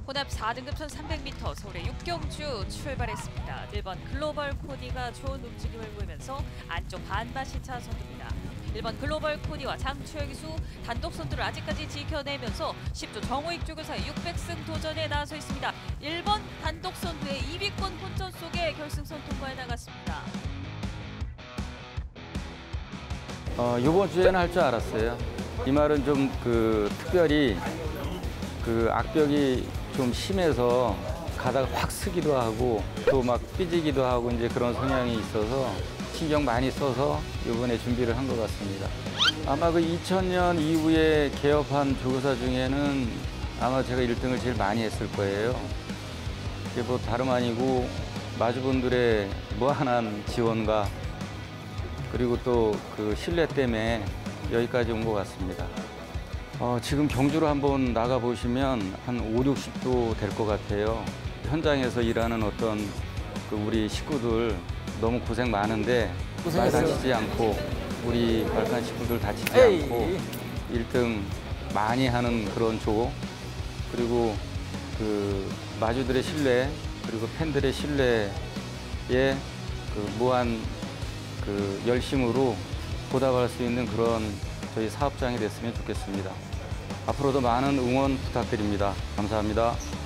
혼합 4등급 1300m 서울의 육경주 출발했습니다. 1번 글로벌 코디가 좋은 움직임을 보이면서 안쪽 반반 신차 선두입니다. 1번 글로벌 코디와 장추혁 기수 단독 선두를 아직까지 지켜내면서 10조 정우익 조교사 600승 도전에 나서 있습니다. 1번 단독 선두의 2위권 혼전 속에 결승선 통과해 나갔습니다. 이번 주에는 할 줄 알았어요. 이 말은 좀 특별히 악벽이 좀 심해서 가다가 확 쓰기도 하고 또 막 삐지기도 하고 이제 그런 성향이 있어서 신경 많이 써서 이번에 준비를 한 것 같습니다. 아마 2000년 이후에 개업한 조교사 중에는 아마 제가 1등을 제일 많이 했을 거예요. 그게 뭐 다름 아니고 마주분들의 무한한 지원과 그리고 또 신뢰 때문에 여기까지 온 것 같습니다. 지금 경주로 한번 나가보시면 한 5, 60도 될 것 같아요. 현장에서 일하는 어떤 우리 식구들 너무 고생 많은데 말 다치지 않고 우리 발칸 식구들 다치지 않고 1등 많이 하는 그런 조 그리고 마주들의 신뢰 그리고 팬들의 신뢰에 무한 열심으로 보답할 수 있는 그런 저희 사업장이 됐으면 좋겠습니다. 앞으로도 많은 응원 부탁드립니다. 감사합니다.